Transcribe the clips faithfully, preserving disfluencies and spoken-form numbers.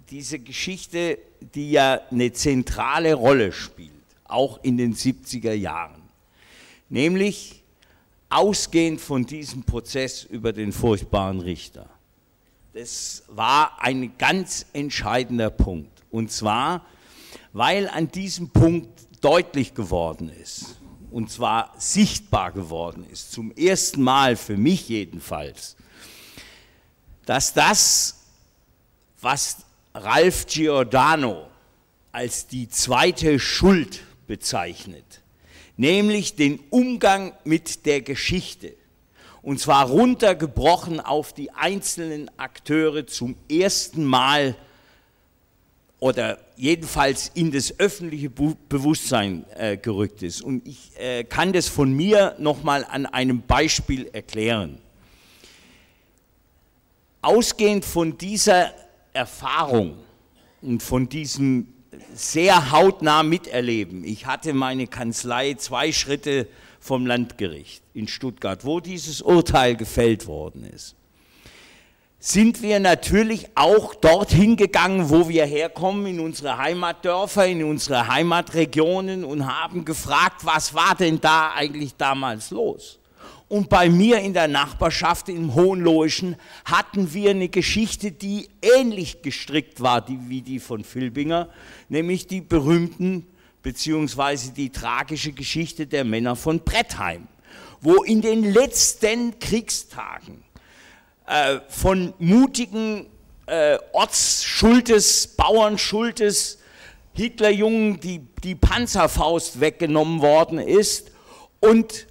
diese Geschichte, die ja eine zentrale Rolle spielt, auch in den siebziger Jahren, nämlich ausgehend von diesem Prozess über den furchtbaren Richter. Das war ein ganz entscheidender Punkt, und zwar, weil an diesem Punkt deutlich geworden ist, und zwar sichtbar geworden ist, zum ersten Mal für mich jedenfalls, dass das, was Ralph Giordano als die zweite Schuld bezeichnet, nämlich den Umgang mit der Geschichte, und zwar runtergebrochen auf die einzelnen Akteure, zum ersten Mal oder jedenfalls in das öffentliche Bewusstsein äh, gerückt ist. Und ich äh, kann das von mir nochmal an einem Beispiel erklären. Ausgehend von dieser Erfahrung und von diesem sehr hautnah Miterleben, ich hatte meine Kanzlei zwei Schritte vom Landgericht in Stuttgart, wo dieses Urteil gefällt worden ist, sind wir natürlich auch dorthin gegangen, wo wir herkommen, in unsere Heimatdörfer, in unsere Heimatregionen, und haben gefragt, was war denn da eigentlich damals los? Und bei mir in der Nachbarschaft im Hohenlohischen hatten wir eine Geschichte, die ähnlich gestrickt war die, wie die von Filbinger, nämlich die berühmten beziehungsweise die tragische Geschichte der Männer von Brettheim, wo in den letzten Kriegstagen äh, von mutigen äh, Ortsschultes, Bauernschultes, Hitlerjungen die, die Panzerfaust weggenommen worden ist und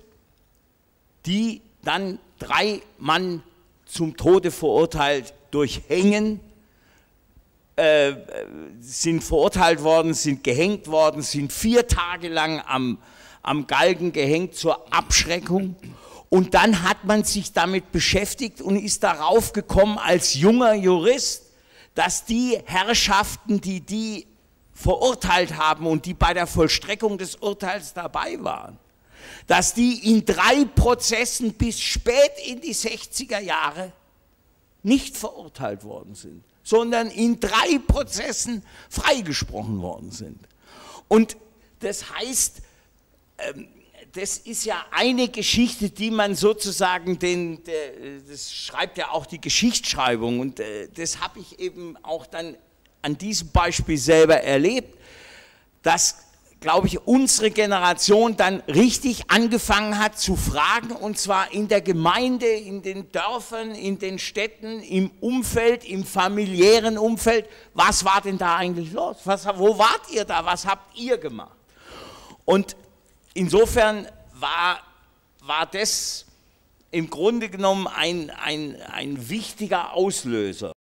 die dann drei Mann zum Tode verurteilt durch Hängen, äh, sind verurteilt worden, sind gehängt worden, sind vier Tage lang am, am Galgen gehängt zur Abschreckung. Und dann hat man sich damit beschäftigt und ist darauf gekommen als junger Jurist, dass die Herrschaften, die die verurteilt haben und die bei der Vollstreckung des Urteils dabei waren, dass die in drei Prozessen bis spät in die sechziger Jahre nicht verurteilt worden sind, sondern in drei Prozessen freigesprochen worden sind. Und das heißt, das ist ja eine Geschichte, die man sozusagen, den, das schreibt ja auch die Geschichtsschreibung, und das habe ich eben auch dann an diesem Beispiel selber erlebt, dass, glaube ich, unsere Generation dann richtig angefangen hat zu fragen, und zwar in der Gemeinde, in den Dörfern, in den Städten, im Umfeld, im familiären Umfeld, was war denn da eigentlich los? Was, wo wart ihr da? Was habt ihr gemacht? Und insofern war, war das im Grunde genommen ein, ein, ein wichtiger Auslöser.